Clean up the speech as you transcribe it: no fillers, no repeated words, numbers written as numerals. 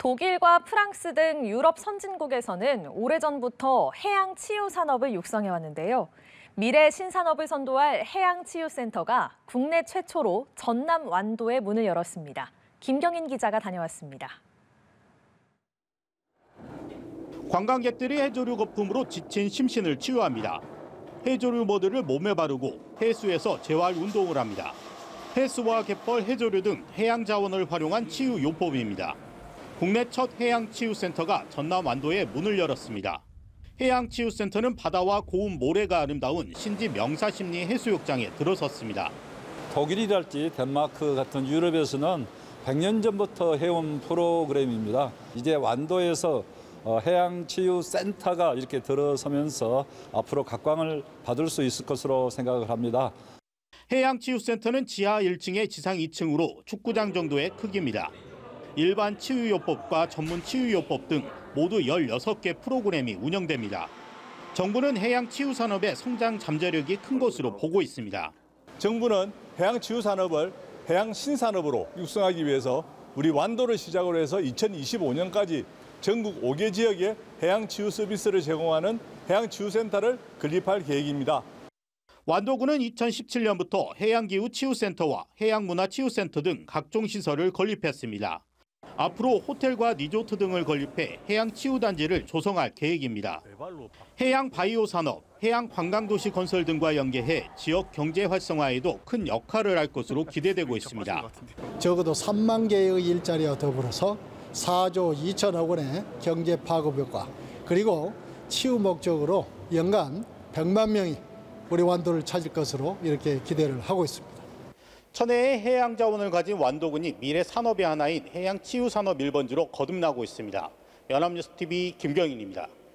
독일과 프랑스 등 유럽 선진국에서는 오래전부터 해양 치유 산업을 육성해 왔는데요. 미래 신산업을 선도할 해양치유센터가 국내 최초로 전남 완도에 문을 열었습니다. 김경인 기자가 다녀왔습니다. 관광객들이 해조류 거품으로 지친 심신을 치유합니다. 해조류 모드를 몸에 바르고 해수에서 재활 운동을 합니다. 해수와 갯벌, 해조류 등 해양 자원을 활용한 치유 요법입니다. 국내 첫 해양치유센터가 전남 완도에 문을 열었습니다. 해양치유센터는 바다와 고운 모래가 아름다운 신지 명사심리 해수욕장에 들어섰습니다. 독일이랄지 덴마크 같은 유럽에서는 100년 전부터 해온 프로그램입니다. 이제 완도에서 해양치유센터가 이렇게 들어서면서 앞으로 각광을 받을 수 있을 것으로 생각을 합니다. 해양치유센터는 지하 1층에 지상 2층으로 축구장 정도의 크기입니다. 일반 치유요법과 전문 치유요법 등 모두 16개 프로그램이 운영됩니다. 정부는 해양치유산업의 성장 잠재력이 큰 것으로 보고 있습니다. 정부는 해양치유산업을 해양신산업으로 육성하기 위해서 우리 완도를 시작으로 해서 2025년까지 전국 5개 지역에 해양치유 서비스를 제공하는 해양치유센터를 건립할 계획입니다. 완도군은 2017년부터 해양기후치유센터와 해양문화치유센터 등 각종 시설을 건립했습니다. 앞으로 호텔과 리조트 등을 건립해 해양치유단지를 조성할 계획입니다. 해양바이오산업, 해양관광도시 건설 등과 연계해 지역 경제 활성화에도 큰 역할을 할 것으로 기대되고 있습니다. 적어도 3만 개의 일자리와 더불어서 4조 2천억 원의 경제 파급 효과, 그리고 치유 목적으로 연간 100만 명이 우리 완도를 찾을 것으로 이렇게 기대를 하고 있습니다. 천혜의 해양 자원을 가진 완도군이 미래 산업의 하나인 해양치유산업 1번지로 거듭나고 있습니다. 연합뉴스TV 김경인입니다.